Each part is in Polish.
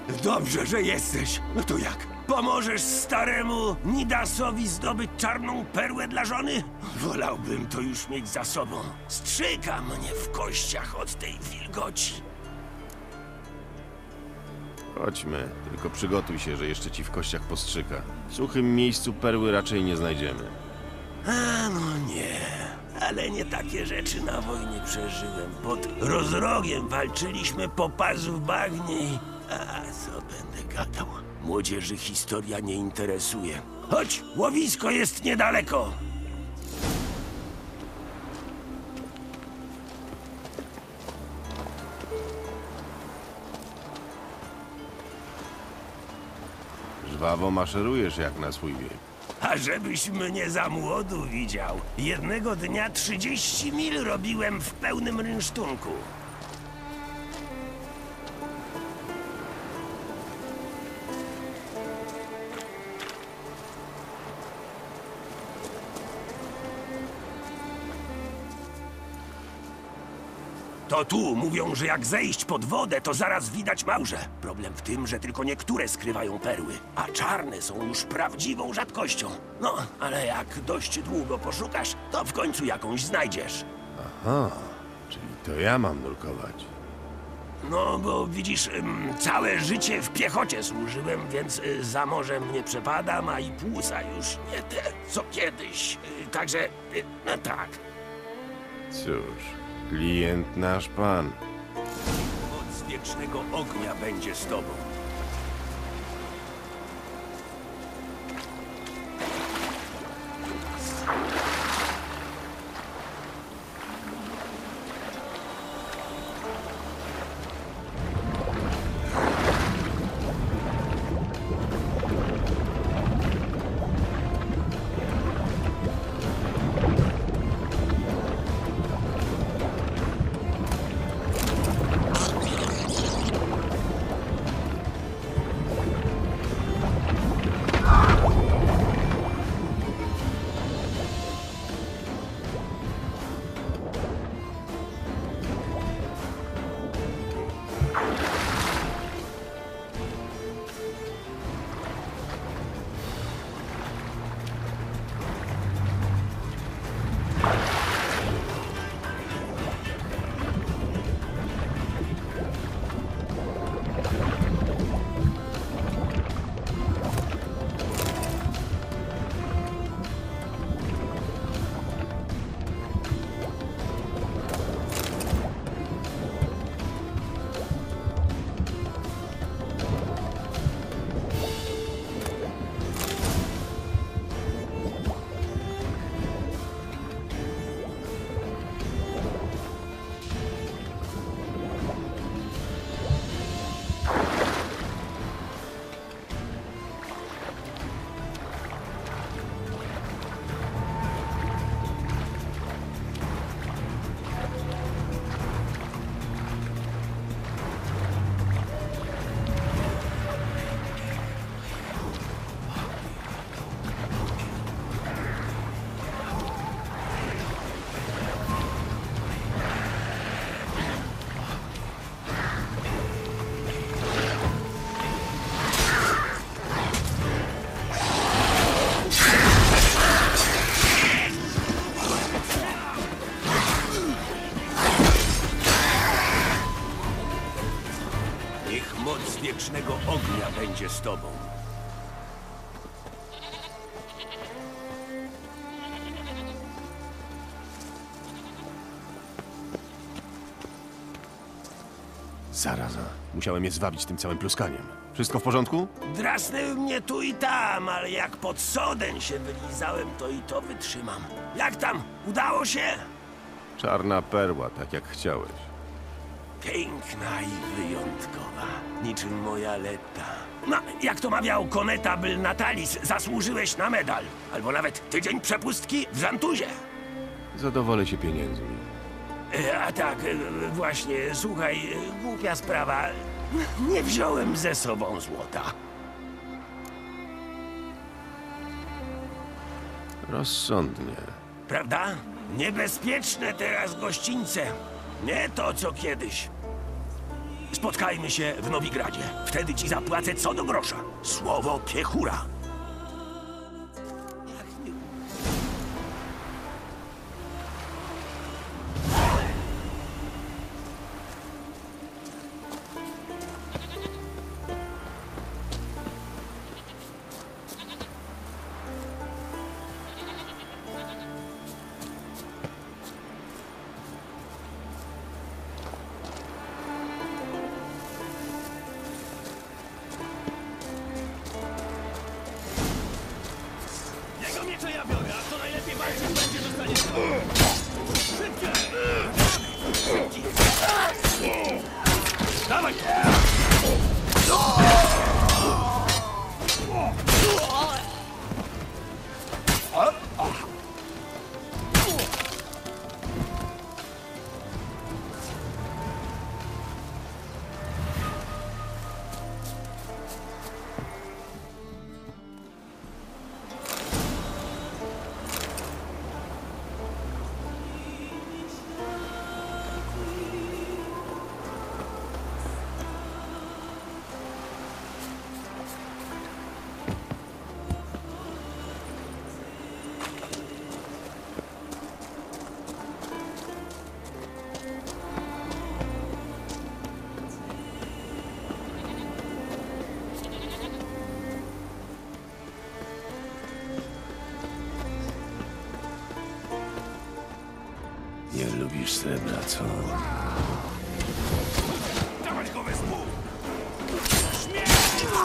Dobrze, że jesteś. No to jak? Pomożesz staremu Nidasowi zdobyć czarną perłę dla żony? Wolałbym to już mieć za sobą. Strzyka mnie w kościach od tej wilgoci. Chodźmy, tylko przygotuj się, że jeszcze ci w kościach postrzyka. W suchym miejscu perły raczej nie znajdziemy. A no nie, ale nie takie rzeczy na wojnie przeżyłem. Pod Rozrogiem walczyliśmy po pas w bagnie i... A co będę gadał? Młodzieży historia nie interesuje. Chodź, łowisko jest niedaleko. Żwawo maszerujesz jak na swój wiek. A żebyś mnie za młodu widział. Jednego dnia 30 mil robiłem w pełnym rynsztunku. To tu mówią, że jak zejść pod wodę, to zaraz widać małże. Problem w tym, że tylko niektóre skrywają perły, a czarne są już prawdziwą rzadkością. No, ale jak dość długo poszukasz, to w końcu jakąś znajdziesz. Aha, czyli to ja mam nurkować. No, bo widzisz, całe życie w piechocie służyłem, więc za morzem nie przepadam, a i płuca już nie te, co kiedyś. Także, no tak. Cóż, klient nasz pan. Moc wiecznego ognia będzie z tobą. Moc wiecznego ognia będzie z tobą. Zaraza, musiałem je zwabić tym całym pluskaniem. Wszystko w porządku? Drasnęły mnie tu i tam, ale jak pod soden się wylizałem, to i to wytrzymam. Jak tam? Udało się? Czarna perła, tak jak chciałeś. Piękna i wyjątkowa, niczym moja Letta. No, jak to mawiał Konetabyl Natalis, zasłużyłeś na medal. Albo nawet tydzień przepustki w Żantuzie. Zadowolę się pieniędzmi. A tak, właśnie, słuchaj, głupia sprawa. Nie wziąłem ze sobą złota. Rozsądnie. Prawda? Niebezpieczne teraz gościńce. Nie to, co kiedyś. Spotkajmy się w Nowigradzie. Wtedy ci zapłacę co do grosza. Słowo piechura. Jego miecze ja biorę, a kto najlepiej walczyć będzie, dostanie szybciej! Szybciej! Dawaj! Nie lubisz srebra, co? Dawać go wezmą! Śmierć!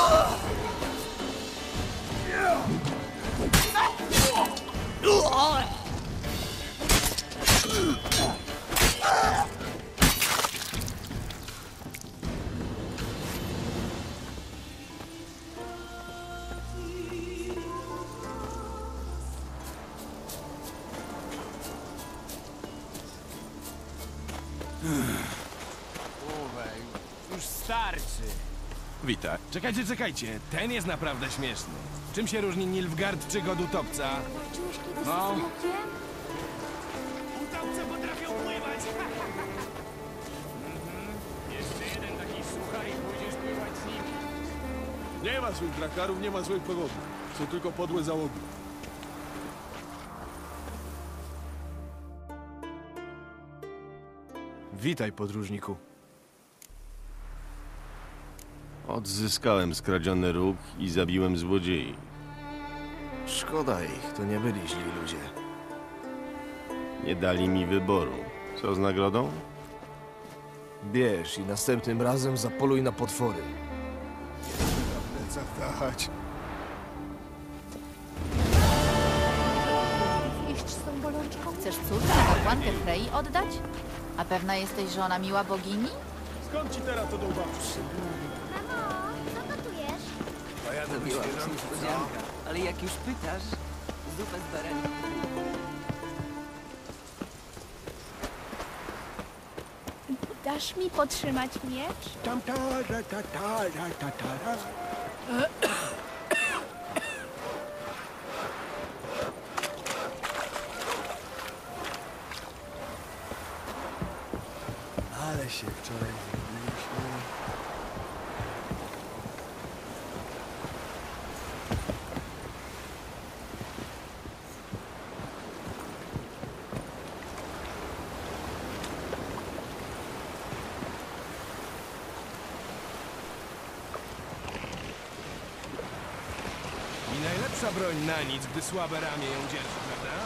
Już starczy. Witaj. Czekajcie. Ten jest naprawdę śmieszny. Czym się różni Nilfgaard czy god Utopca? Czułeś kiedyś No. z smokiem? Utopce potrafią pływać! Jeszcze jeden taki słuchaj i pójdziesz pływać z nim. Nie ma złych drakarów, nie ma złych powodów. Są tylko podłe załogi. Witaj, podróżniku. Odzyskałem skradziony róg i zabiłem złodziei. Szkoda ich, to nie byli źli ludzie. Nie dali mi wyboru. Co z nagrodą? Bierz i następnym razem zapoluj na potwory. Plecach dać. Iść z tą bolączką? Chcesz córkę na kapłankę Frei oddać? A pewna jesteś, że ona miła bogini? Skąd ci teraz to do babci? Mamo, co gotujesz? Zrobiłam ci niespodziankę, ale jak już pytasz, zupę z baraniem. Dasz mi potrzymać miecz? Tam ta, ta, ta, ta, ta, ta, ta. Ale się wczoraj zrobiliśmy. I najlepsza broń na nic, gdy słabe ramię ją dzierży, prawda?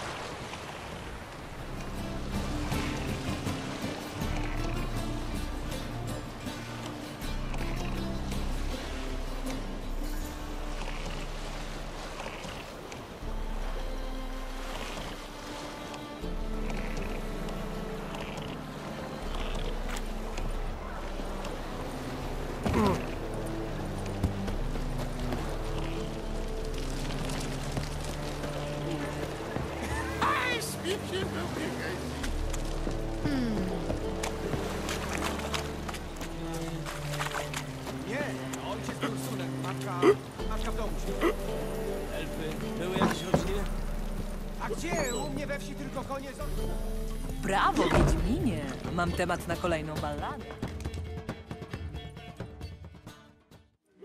Nie, ojciec był sunek, matka w domu się. Elfy, były jakieś rodziny? A gdzie? U mnie we wsi tylko konie z... Brawo, Wiedźminie! Mam temat na kolejną balladę.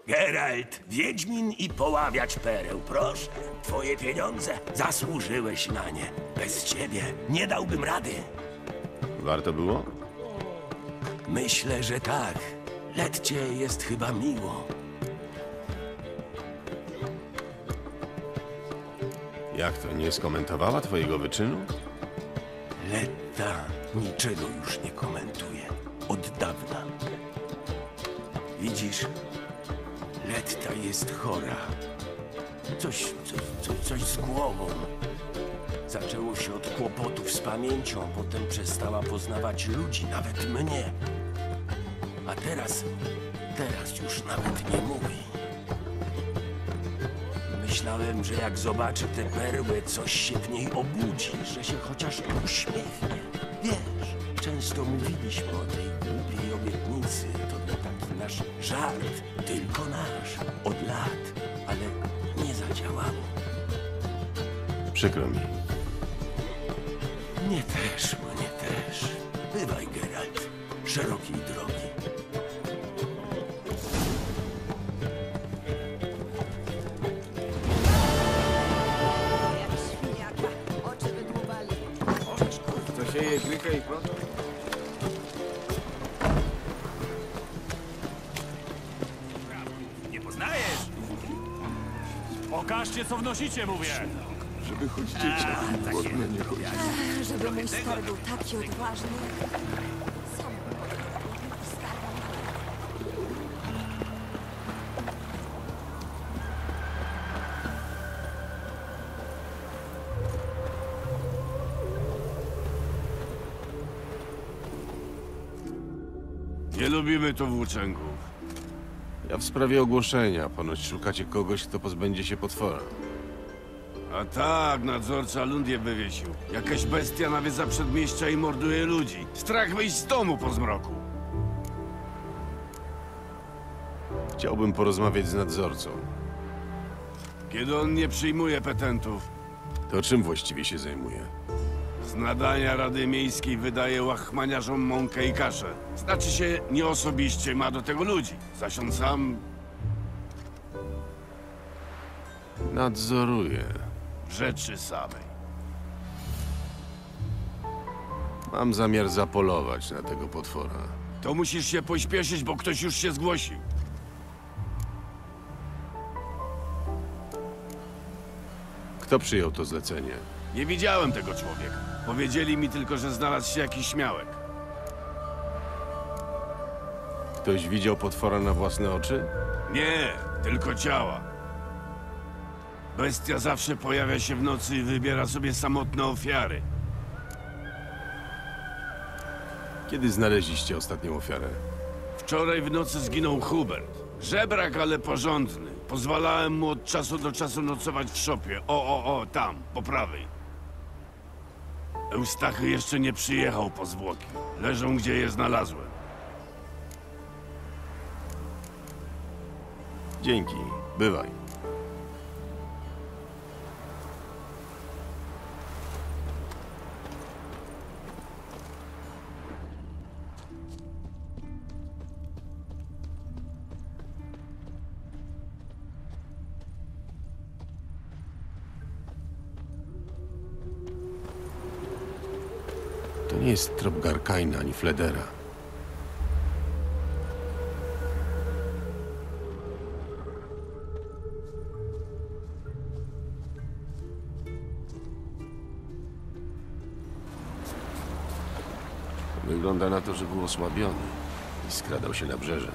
Geralt, wiedźmin i poławiać pereł, proszę. Twoje pieniądze, zasłużyłeś na nie. Bez ciebie nie dałbym rady. Warto było? Myślę, że tak. Letcie jest chyba miło. Jak to, nie skomentowała twojego wyczynu? Letta niczego już nie komentuje. Od dawna. Widzisz, Letta jest chora. Coś z głową. Zaczęło się od kłopotów z pamięcią, a potem przestała poznawać ludzi, nawet mnie. A teraz już nawet nie mówi. Myślałem, że jak zobaczy tę perłę, coś się w niej obudzi, że się chociaż uśmiechnie. Wiesz, często mówiliśmy o tej głupiej obietnicy. To był taki nasz żart, tylko nasz, od lat, ale nie zadziałało. Przykro mi. Mnie też. Bywaj, Geralt, szerokiej drogi. To się je klika i pronto. Nie poznajesz? Pokażcie, co wnosicie, mówię! Żeby choć dzieciak głodne nie chodzi. Żeby mój stary był taki odważny. Sam Nie lubimy tu włóczęgów. Ja w sprawie ogłoszenia. Ponoć szukacie kogoś, kto pozbędzie się potwora. A tak, nadzorca Lundię wywiesił. Jakaś bestia nawiedza przedmieścia i morduje ludzi. Strach wyjść z domu po zmroku. Chciałbym porozmawiać z nadzorcą. Kiedy on nie przyjmuje petentów, To czym właściwie się zajmuje? z nadania Rady Miejskiej wydaje łachmaniarzom mąkę i kaszę. Znaczy się, nie osobiście ma do tego ludzi. Zaś on sam Nadzoruję. w rzeczy samej. Mam zamiar zapolować na tego potwora. To musisz się pośpieszyć, bo ktoś już się zgłosił. Kto przyjął to zlecenie? Nie widziałem tego człowieka. Powiedzieli mi tylko, że znalazł się jakiś śmiałek. Ktoś widział potwora na własne oczy? Nie, tylko ciała. Bestia zawsze pojawia się w nocy i wybiera sobie samotne ofiary. Kiedy znaleźliście ostatnią ofiarę? Wczoraj w nocy zginął Hubert. Żebrak, ale porządny. Pozwalałem mu od czasu do czasu nocować w szopie. Tam, po prawej. Eustachy jeszcze nie przyjechał po zwłoki. Leżą, gdzie je znalazłem. Dzięki. Bywaj. To nie jest trop Garkaina ani Fledera. Wygląda na to, że był osłabiony i skradał się nabrzeżem.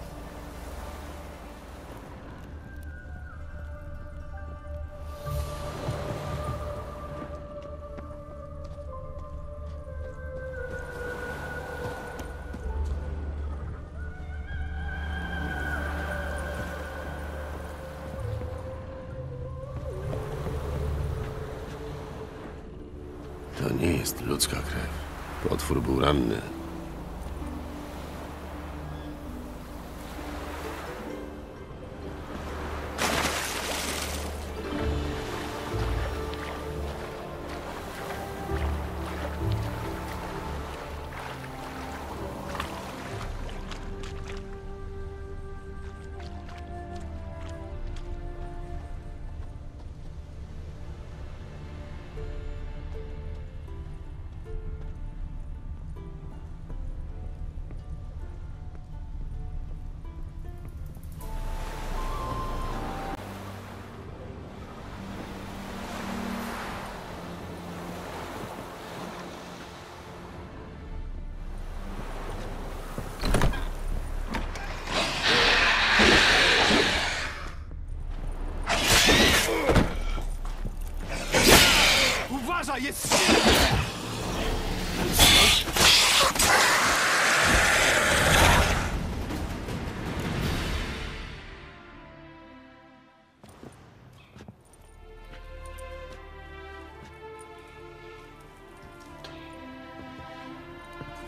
To nie jest ludzka krew. Potwór był ranny.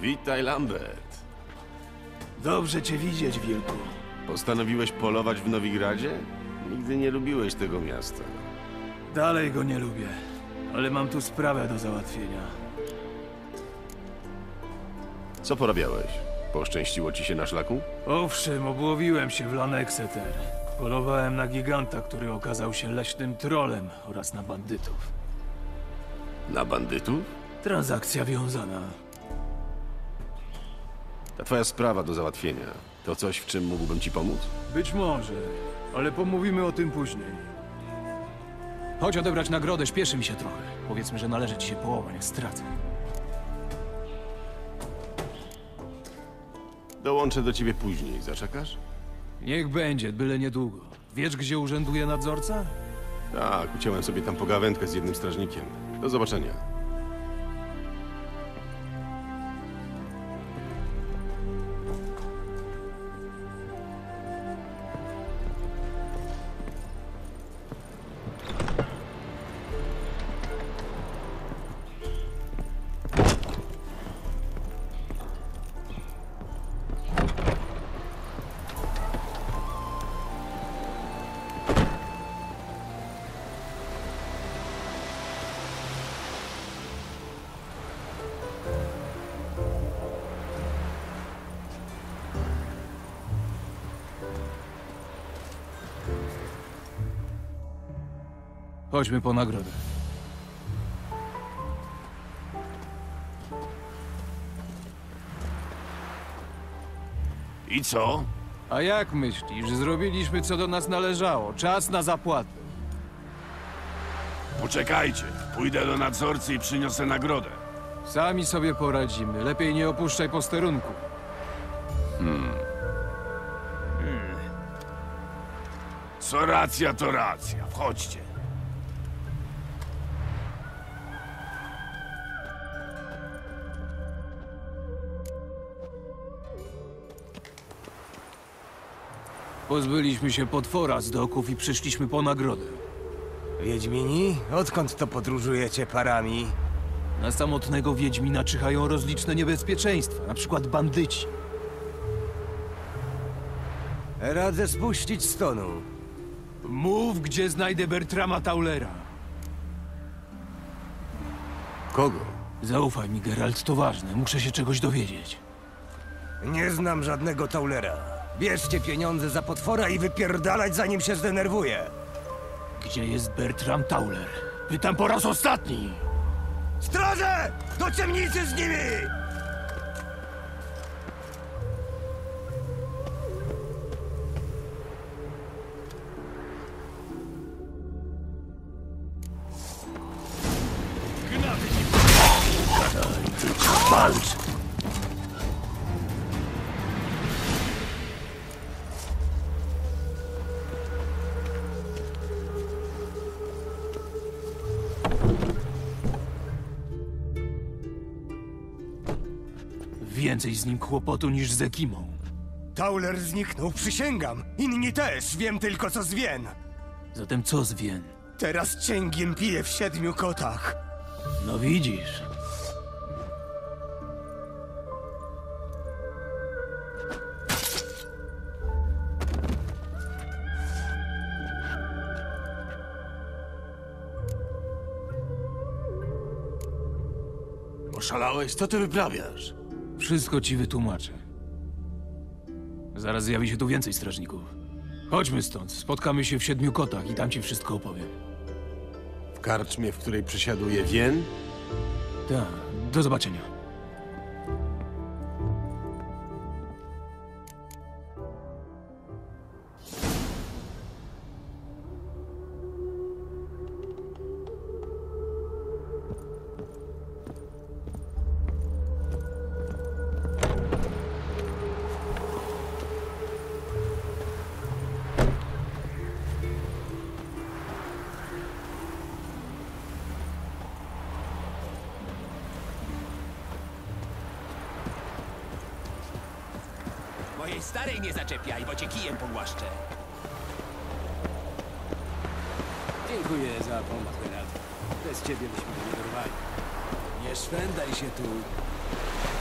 Witaj, Lambert. Dobrze cię widzieć, wilku. Postanowiłeś polować w Nowigradzie? Nigdy nie lubiłeś tego miasta. Dalej go nie lubię, ale mam tu sprawę do załatwienia. Co porabiałeś? Poszczęściło ci się na szlaku? Owszem, obłowiłem się w Lanexeter. Polowałem na giganta, który okazał się leśnym trolem oraz na bandytów. Na bandytów? Transakcja wiązana. Ta twoja sprawa do załatwienia. To coś, w czym mógłbym ci pomóc? Być może, ale pomówimy o tym później. Chodź odebrać nagrodę, śpieszy mi się trochę. Powiedzmy, że należy ci się połowa, nie stracę. Dołączę do ciebie później. Zaczekasz? Niech będzie, byle niedługo. Wiesz, gdzie urzęduje nadzorca? Tak, uciąłem sobie tam pogawędkę z jednym strażnikiem. Do zobaczenia. Chodźmy po nagrodę. I co? A jak myślisz? Zrobiliśmy, co do nas należało. Czas na zapłatę. Poczekajcie. Pójdę do nadzorcy i przyniosę nagrodę. Sami sobie poradzimy. Lepiej nie opuszczaj posterunku. Co racja, to racja. Wchodźcie. Pozbyliśmy się potwora z doków i przyszliśmy po nagrodę. Wiedźmini? Odkąd to podróżujecie parami? Na samotnego Wiedźmina czyhają rozliczne niebezpieczeństwa, na przykład bandyci. Radzę spuścić z tonu. Mów, gdzie znajdę Bertrama Taulera. Kogo? Zaufaj mi, Geralt, to ważne. Muszę się czegoś dowiedzieć. Nie znam żadnego Taulera. Bierzcie pieniądze za potwora i wypierdalać, zanim się zdenerwuje. Gdzie jest Bertram Tauler? Pytam po raz ostatni! Straże! Do ciemnicy z nimi! Walcz! Więcej z nim kłopotu niż z Ekimą. Tauler zniknął, przysięgam. Inni też, wiem tylko co z Wien. Zatem co z Wien? Teraz cięgiem piję w 7 kotach. No widzisz. Oszalałeś? Co ty wyprawiasz? Wszystko ci wytłumaczę. Zaraz zjawi się tu więcej strażników. Chodźmy stąd, spotkamy się w 7 kotach i tam ci wszystko opowiem. W karczmie, w której przesiaduje Wien? Tak, do zobaczenia. Mojej starej nie zaczepiaj, bo cię kijem pogłaszczę. Dziękuję za pomoc, Geralt. Bez ciebie byśmy go nie dorwali. Nie szwendaj się tu.